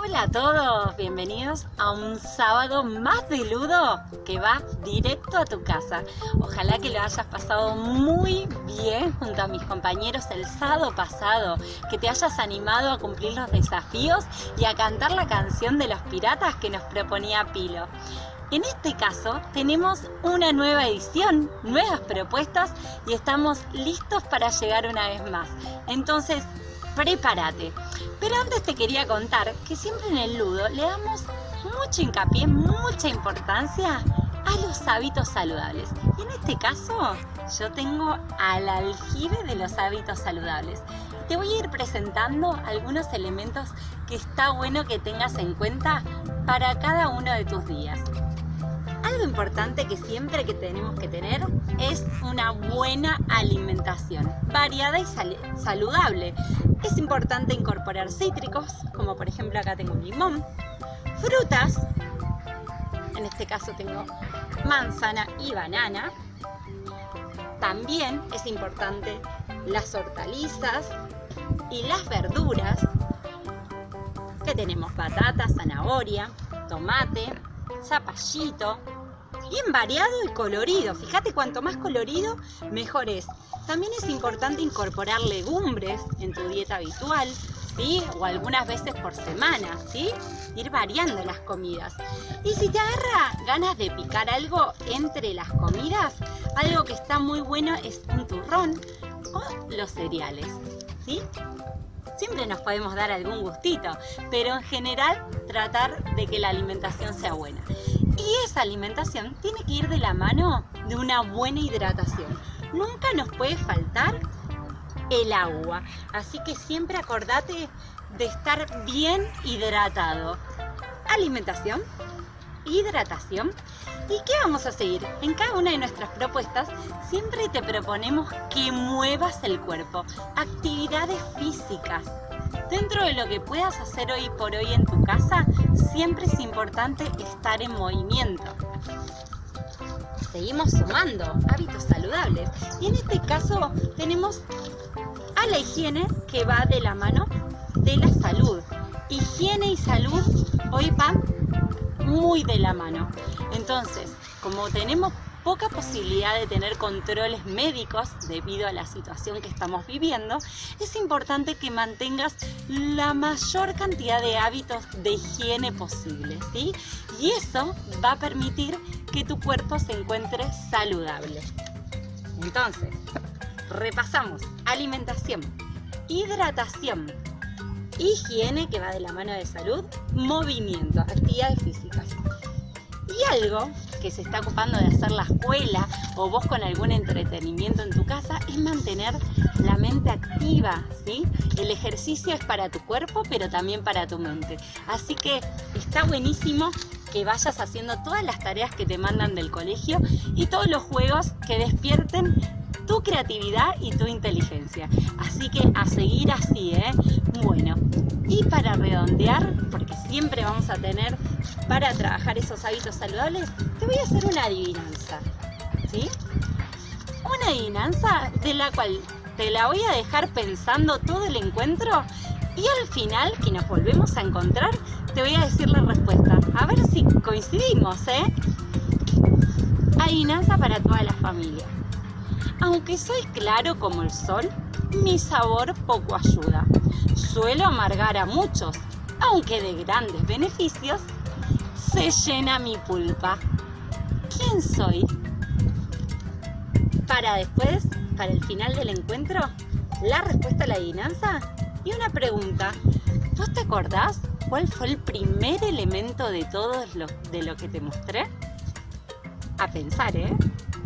Hola a todos, bienvenidos a un sábado más de Ludo que va directo a tu casa. Ojalá que lo hayas pasado muy bien junto a mis compañeros el sábado pasado, que te hayas animado a cumplir los desafíos y a cantar la canción de los piratas que nos proponía Pilo. En este caso tenemos una nueva edición, nuevas propuestas y estamos listos para llegar una vez más. Entonces, prepárate. Pero antes te quería contar que siempre en el Ludo le damos mucho hincapié, mucha importancia a los hábitos saludables. Y en este caso yo tengo al aljibe de los hábitos saludables. Te voy a ir presentando algunos elementos que está bueno que tengas en cuenta para cada uno de tus días. Algo importante que siempre que tenemos que tener es una buena alimentación, variada y saludable. Es importante incorporar cítricos, como por ejemplo acá tengo un limón, frutas, en este caso tengo manzana y banana. También es importante las hortalizas y las verduras, que tenemos batata, zanahoria, tomate, zapallito, bien variado y colorido. Fíjate, cuanto más colorido mejor es. También es importante incorporar legumbres en tu dieta habitual, ¿sí? O algunas veces por semana, ¿sí? Ir variando las comidas. Y si te agarra ganas de picar algo entre las comidas, algo que está muy bueno es un turrón o los cereales, ¿sí? Siempre nos podemos dar algún gustito, pero en general tratar de que la alimentación sea buena. Y esa alimentación tiene que ir de la mano de una buena hidratación. Nunca nos puede faltar el agua, así que siempre acordate de estar bien hidratado. Alimentación, hidratación. ¿Y qué vamos a seguir? En cada una de nuestras propuestas siempre te proponemos que muevas el cuerpo, actividades físicas. Dentro de lo que puedas hacer hoy por hoy en tu casa, siempre es importante estar en movimiento. Seguimos sumando hábitos saludables y en este caso tenemos a la higiene, que va de la mano de la salud. Higiene y salud hoy van muy de la mano. Entonces, como tenemos poca posibilidad de tener controles médicos debido a la situación que estamos viviendo, es importante que mantengas la mayor cantidad de hábitos de higiene posible, ¿sí? Y eso va a permitir que tu cuerpo se encuentre saludable. Entonces, repasamos: alimentación, hidratación, higiene, que va de la mano de salud, movimiento, actividades físicas. Y algo que se está ocupando de hacer la escuela o vos con algún entretenimiento en tu casa es mantener la mente activa, ¿sí? El ejercicio es para tu cuerpo, pero también para tu mente. Así que está buenísimo que vayas haciendo todas las tareas que te mandan del colegio y todos los juegos que despierten tu creatividad y tu inteligencia. Así que a seguir así, ¿eh? Bueno, y para redondear, porque siempre vamos a tener para trabajar esos hábitos saludables, te voy a hacer una adivinanza, ¿sí? Una adivinanza de la cual te la voy a dejar pensando todo el encuentro y al final, que nos volvemos a encontrar, te voy a decir la respuesta. A ver si coincidimos, ¿eh? Adivinanza para toda la familia. Aunque soy claro como el sol, mi sabor poco ayuda. Suelo amargar a muchos, aunque de grandes beneficios se llena mi pulpa. ¿Quién soy? Para después, para el final del encuentro, la respuesta a la adivinanza y una pregunta. ¿Vos te acordás cuál fue el primer elemento de todo de lo que te mostré? A pensar, ¿eh?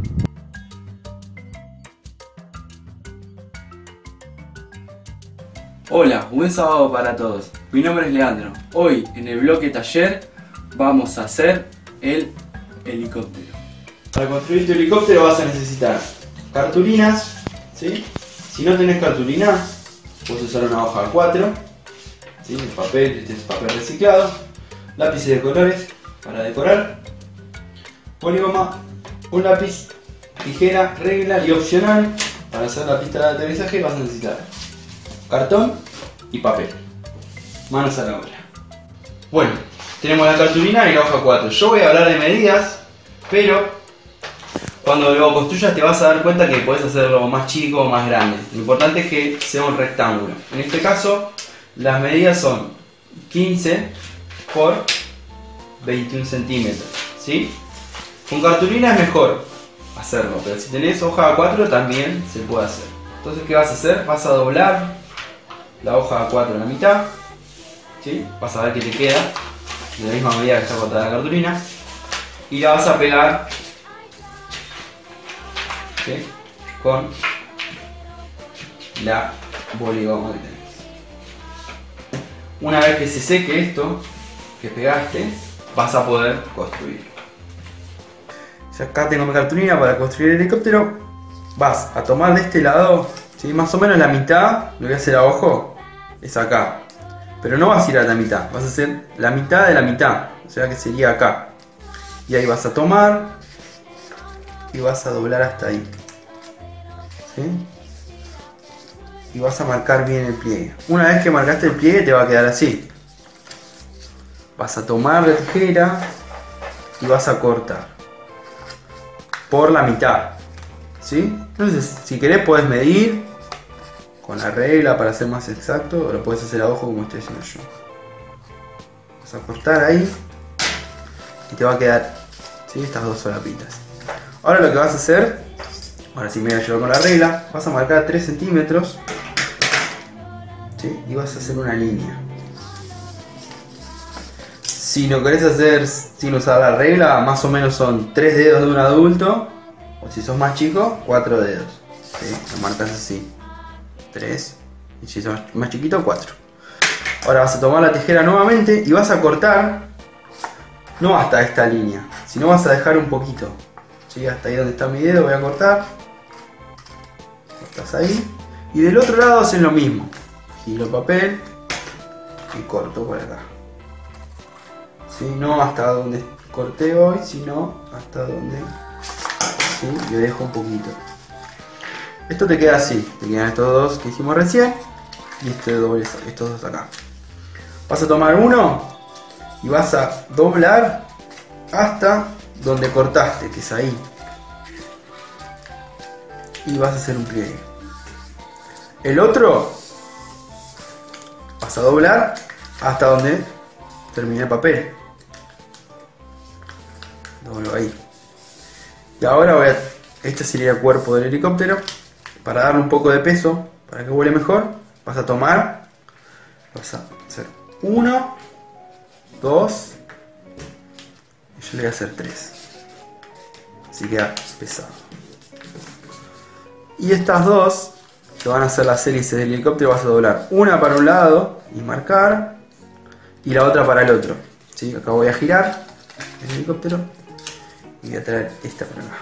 Hola, buen sábado para todos. Mi nombre es Leandro. Hoy en el bloque taller vamos a hacer el helicóptero. Para construir tu helicóptero vas a necesitar cartulinas, ¿sí? Si no tenés cartulina, puedes usar una hoja A4, ¿sí? El papel, este es papel reciclado, lápices de colores para decorar, poligoma, un lápiz, tijera, regla y opcional para hacer la pista de aterrizaje vas a necesitar cartón y papel. Manos a la obra. Bueno, tenemos la cartulina y la hoja 4. Yo voy a hablar de medidas, pero cuando lo construyas te vas a dar cuenta que puedes hacerlo más chico o más grande. Lo importante es que sea un rectángulo. En este caso, las medidas son 15 por 21 centímetros, ¿sí? Con cartulina es mejor hacerlo, pero si tenés hoja A4 también se puede hacer. Entonces, ¿qué vas a hacer? Vas a doblar la hoja A4 en la mitad, ¿sí? Vas a ver que te queda de la misma medida que está cortada la cartulina y la vas a pegar, ¿sí? Con la boligoma que tenés. Una vez que se seque esto que pegaste, vas a poder construir. Ya acá tengo mi cartulina para construir el helicóptero. Vas a tomar de este lado, ¿sí? Más o menos la mitad, lo voy a hacer a ojo, es acá. Pero no vas a ir a la mitad, vas a hacer la mitad de la mitad, o sea que sería acá. Y ahí vas a tomar y vas a doblar hasta ahí, ¿sí? Y vas a marcar bien el pliegue. Una vez que marcaste el pliegue te va a quedar así. Vas a tomar la tijera y vas a cortar por la mitad, ¿sí? Entonces, si querés podés medir con la regla para ser más exacto, o lo puedes hacer a ojo como estoy haciendo yo. Vas a cortar ahí y te va a quedar, ¿sí? Estas dos solapitas. Ahora lo que vas a hacer, ahora sí me voy a llevar con la regla, vas a marcar 3 centímetros, ¿sí? Y vas a hacer una línea. Si lo querés hacer sin usar la regla, más o menos son 3 dedos de un adulto, o si sos más chico, 4 dedos, ¿sí? Lo marcas así, 3, y si sos más chiquito, 4. Ahora vas a tomar la tijera nuevamente y vas a cortar, no hasta esta línea, sino vas a dejar un poquito, ¿sí? Hasta ahí donde está mi dedo voy a cortar, cortas ahí, y del otro lado hacen lo mismo, giro el papel y corto por acá. ¿Sí? No hasta donde corté hoy, sino hasta donde, ¿sí? Le dejo un poquito. Esto te queda así, te quedan estos dos que hicimos recién y estos dos acá. Vas a tomar uno y vas a doblar hasta donde cortaste, que es ahí. Y vas a hacer un pliegue. El otro vas a doblar hasta donde termine el papel. Doblo ahí. Y ahora este sería el cuerpo del helicóptero. Para darle un poco de peso, para que vuele mejor, vas a tomar, vas a hacer 1, 2, y yo le voy a hacer 3. Así queda pesado. Y estas dos, que van a ser las hélices del helicóptero, vas a doblar una para un lado y marcar, y la otra para el otro. ¿Sí? Acá voy a girar el helicóptero y voy a traer esta para acá.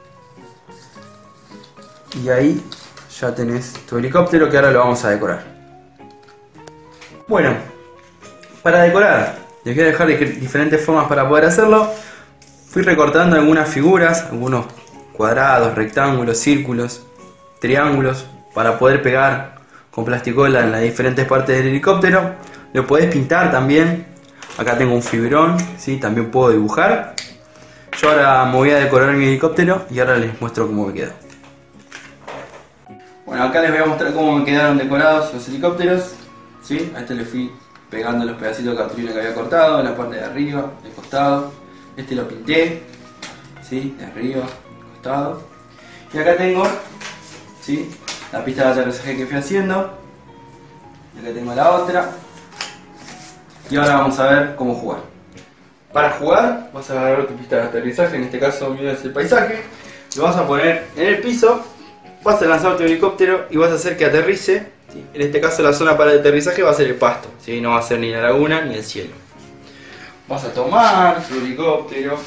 Y ahí ya tenés tu helicóptero, que ahora lo vamos a decorar. Bueno, para decorar, les voy a dejar diferentes formas para poder hacerlo. Fui recortando algunas figuras, algunos cuadrados, rectángulos, círculos, triángulos, para poder pegar con plasticola en las diferentes partes del helicóptero. Lo podés pintar también. Acá tengo un fibrón, ¿sí? También puedo dibujar. Yo ahora me voy a decorar mi helicóptero y ahora les muestro cómo me quedó. Bueno, acá les voy a mostrar cómo me quedaron decorados los helicópteros, ¿sí? A este le fui pegando los pedacitos de cartulina que había cortado, en la parte de arriba, del costado. Este lo pinté, ¿sí? De arriba, del costado. Y acá tengo, ¿sí? La pista de aterrizaje que fui haciendo. Y acá tengo la otra. Y ahora vamos a ver cómo jugar. Para jugar vas a agarrar tu pista de aterrizaje, en este caso mío es el paisaje. Lo vas a poner en el piso. Vas a lanzar tu helicóptero y vas a hacer que aterrice, ¿sí? En este caso la zona para el aterrizaje va a ser el pasto, ¿sí? No va a ser ni la laguna ni el cielo. Vas a tomar tu helicóptero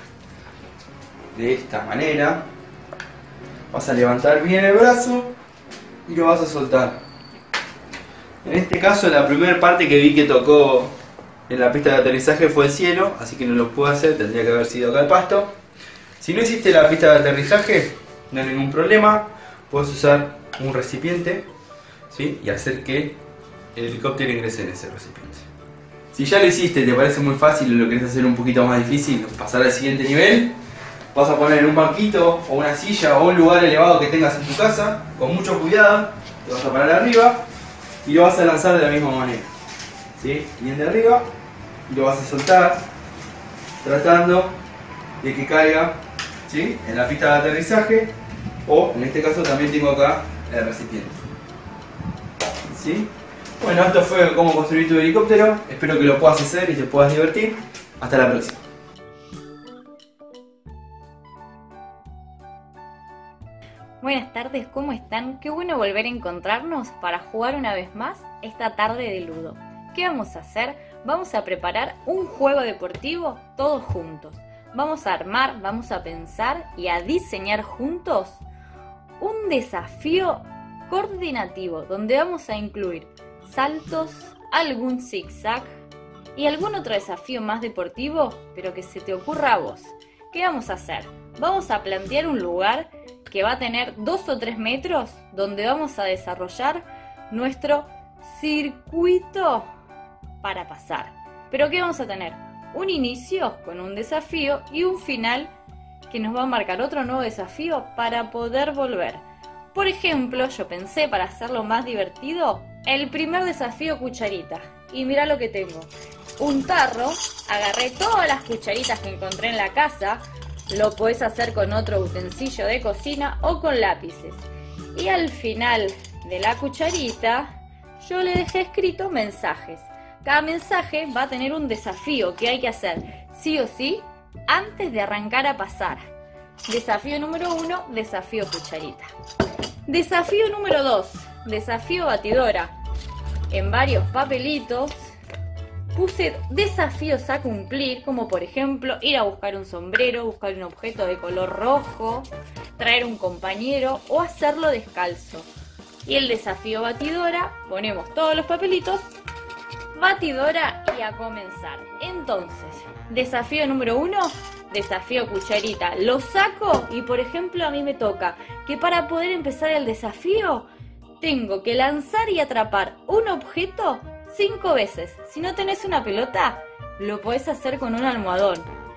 de esta manera. Vas a levantar bien el brazo y lo vas a soltar. En este caso la primera parte que vi que tocó en la pista de aterrizaje fue el cielo, así que no lo pude hacer, tendría que haber sido acá el pasto. Si no hiciste la pista de aterrizaje, no hay ningún problema. Puedes usar un recipiente, ¿sí? Y hacer que el helicóptero ingrese en ese recipiente. Si ya lo hiciste y te parece muy fácil y lo querés hacer un poquito más difícil, pasar al siguiente nivel, vas a poner un banquito o una silla o un lugar elevado que tengas en tu casa, con mucho cuidado, te vas a parar arriba y lo vas a lanzar de la misma manera. ¿Sí? Bien de arriba y lo vas a soltar, tratando de que caiga, ¿sí?, en la pista de aterrizaje, o en este caso también tengo acá el recipiente. ¿Sí? Bueno, esto fue cómo construir tu helicóptero. Espero que lo puedas hacer y te puedas divertir. Hasta la próxima. Buenas tardes, ¿cómo están? Qué bueno volver a encontrarnos para jugar una vez más esta tarde de Ludo. ¿Qué vamos a hacer? Vamos a preparar un juego deportivo todos juntos. Vamos a armar, vamos a pensar y a diseñar juntos un desafío coordinativo donde vamos a incluir saltos, algún zigzag y algún otro desafío más deportivo, pero que se te ocurra a vos. ¿Qué vamos a hacer? Vamos a plantear un lugar que va a tener 2 o 3 metros donde vamos a desarrollar nuestro circuito para pasar. ¿Pero qué vamos a tener? Un inicio con un desafío y un final que nos va a marcar otro nuevo desafío para poder volver. Por ejemplo, yo pensé, para hacerlo más divertido, el primer desafío cucharita. Y mirá lo que tengo. Un tarro, agarré todas las cucharitas que encontré en la casa, lo podés hacer con otro utensilio de cocina o con lápices. Y al final de la cucharita, yo le dejé escrito mensajes. Cada mensaje va a tener un desafío que hay que hacer, sí o sí, antes de arrancar a pasar. Desafío número 1, desafío cucharita. Desafío número 2, desafío batidora. En varios papelitos puse desafíos a cumplir, como por ejemplo ir a buscar un sombrero, buscar un objeto de color rojo, traer un compañero o hacerlo descalzo. Y el desafío batidora, ponemos todos los papelitos, batidora y a comenzar. Entonces, desafío número 1, desafío cucharita. Lo saco y por ejemplo a mí me toca que para poder empezar el desafío tengo que lanzar y atrapar un objeto 5 veces. Si no tenés una pelota, lo podés hacer con un almohadón.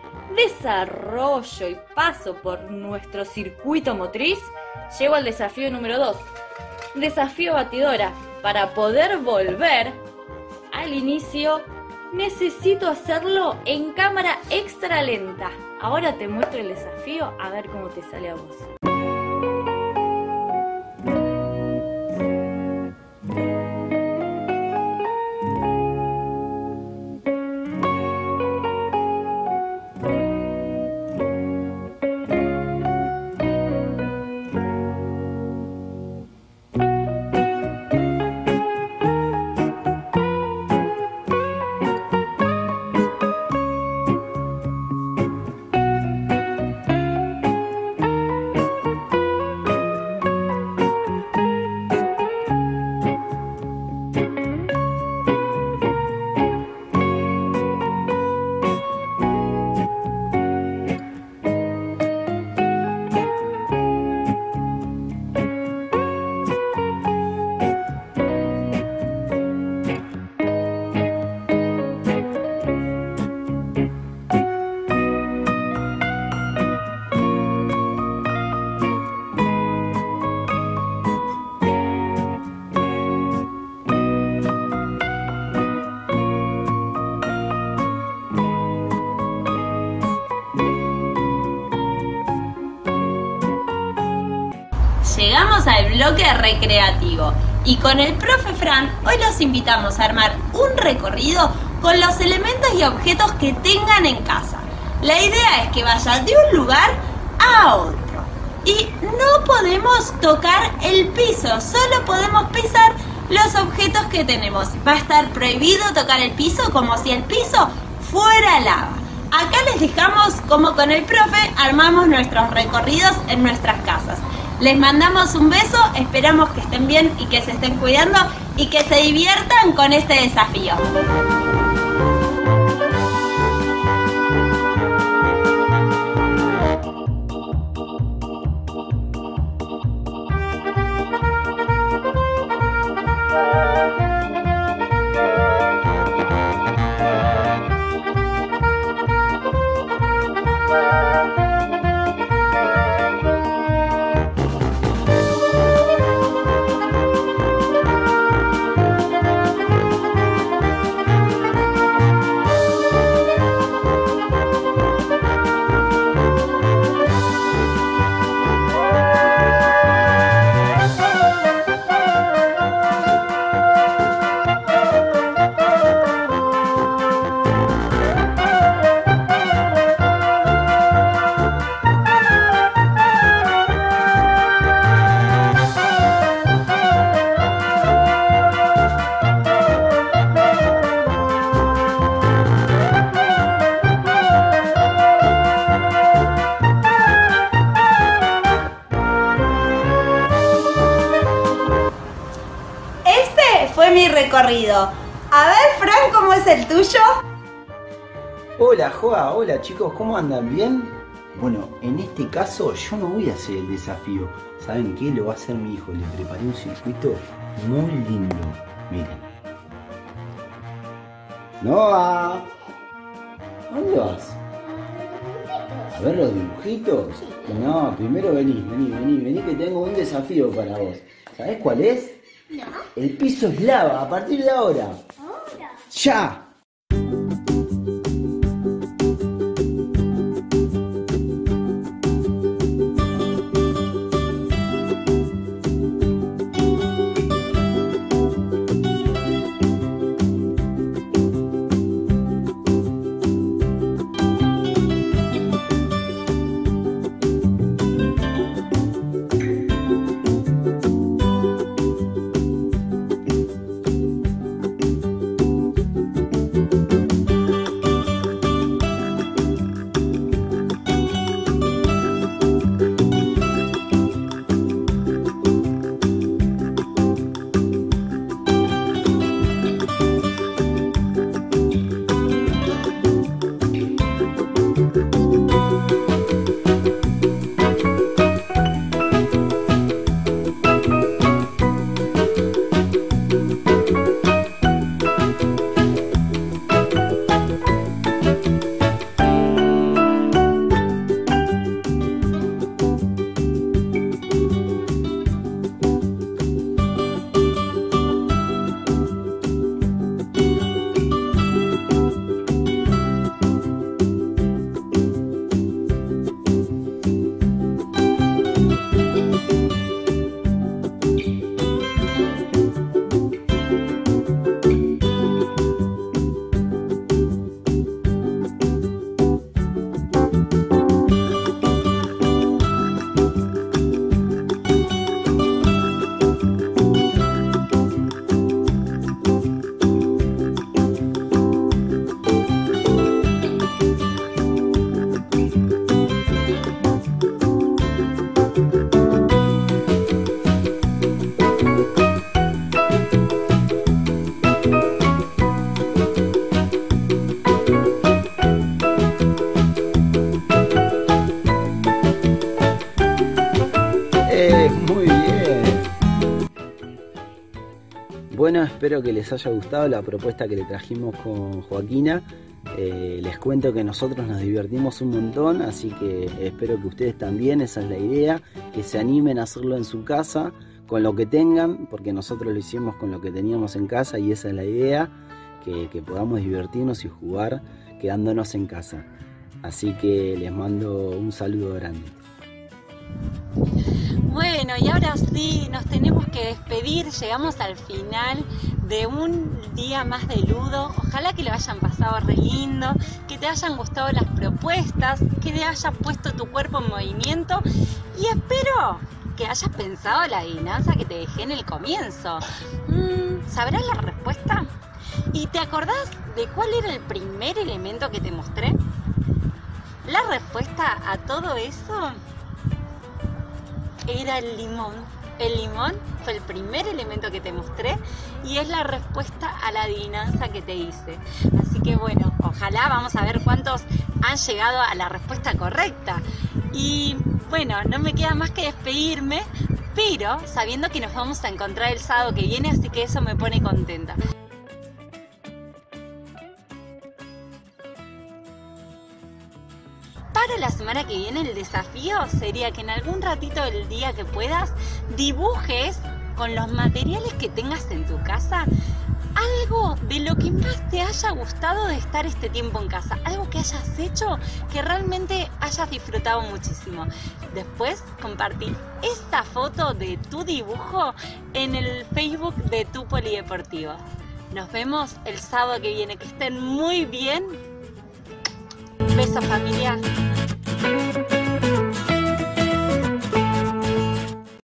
Desarrollo y paso por nuestro circuito motriz. Llego al desafío número 2. Desafío batidora. Para poder volver al inicio, necesito hacerlo en cámara extra lenta. Ahora te muestro el desafío, a ver cómo te sale a vos. Llegamos al bloque recreativo y con el profe Fran hoy los invitamos a armar un recorrido con los elementos y objetos que tengan en casa. La idea es que vayan de un lugar a otro y no podemos tocar el piso, solo podemos pisar los objetos que tenemos. Va a estar prohibido tocar el piso como si el piso fuera lava. Acá les dejamos cómo con el profe armamos nuestros recorridos en nuestras casas. Les mandamos un beso, esperamos que estén bien y que se estén cuidando y que se diviertan con este desafío. recorrido. A ver, Fran, ¿cómo es el tuyo? Hola Joa, hola chicos, ¿cómo andan? ¿Bien? Bueno, en este caso yo no voy a hacer el desafío. ¿Saben qué? Lo va a hacer mi hijo. Le preparé un circuito muy lindo. Miren. Noah, ¿dónde vas? A ver los dibujitos. No, primero vení que tengo un desafío para vos. ¿Sabés cuál es? No. El piso es lava, a partir de ahora. ¿Ahora? ¡Ya! Muy bien. Bueno, espero que les haya gustado la propuesta que le trajimos con Joaquina. Les cuento que nosotros nos divertimos un montón, así que espero que ustedes también, esa es la idea, que se animen a hacerlo en su casa, con lo que tengan, porque nosotros lo hicimos con lo que teníamos en casa y esa es la idea, que podamos divertirnos y jugar quedándonos en casa. Así que les mando un saludo grande. Bueno, y ahora sí, nos tenemos que despedir, llegamos al final de un día más de Ludo. Ojalá que lo hayan pasado re lindo, que te hayan gustado las propuestas, que te hayas puesto tu cuerpo en movimiento y espero que hayas pensado la adivinanza que te dejé en el comienzo. ¿Sabrás la respuesta? ¿Y te acordás de cuál era el primer elemento que te mostré? La respuesta a todo eso era el limón. El limón fue el primer elemento que te mostré y es la respuesta a la adivinanza que te hice. Así que bueno, ojalá vamos a ver cuántos han llegado a la respuesta correcta. Y bueno, no me queda más que despedirme, pero sabiendo que nos vamos a encontrar el sábado que viene, así que eso me pone contenta. Para la semana que viene el desafío sería que en algún ratito del día que puedas dibujes con los materiales que tengas en tu casa algo de lo que más te haya gustado de estar este tiempo en casa, algo que hayas hecho que realmente hayas disfrutado muchísimo. Después compartir esta foto de tu dibujo en el Facebook de Tu Polideportivo. Nos vemos el sábado que viene, que estén muy bien. Besos, familia.